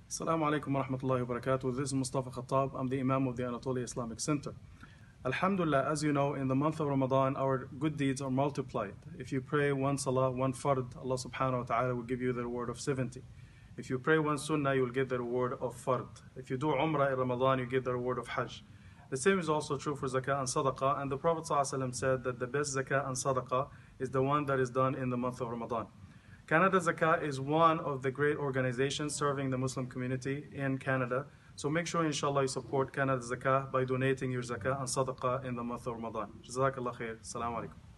Assalamu alaikum wa rahmatullahi wa barakatuh. This is Mustafa Khattab. I'm the Imam of the Anatolia Islamic Center. Alhamdulillah, as you know, in the month of Ramadan, our good deeds are multiplied. If you pray one salah, one fard, Allah subhanahu wa ta'ala will give you the reward of 70. If you pray one sunnah, you will get the reward of fard. If you do umrah in Ramadan, you get the reward of hajj. The same is also true for Zakat and Sadaqa, and the Prophet ﷺ said that the best Zakat and Sadaqa is the one that is done in the month of Ramadan. Canada Zakat is one of the great organizations serving the Muslim community in Canada. So make sure, inshallah, you support Canada Zakat by donating your Zakat and Sadaqa in the month of Ramadan. Jazakallah khair. Assalamu alaikum.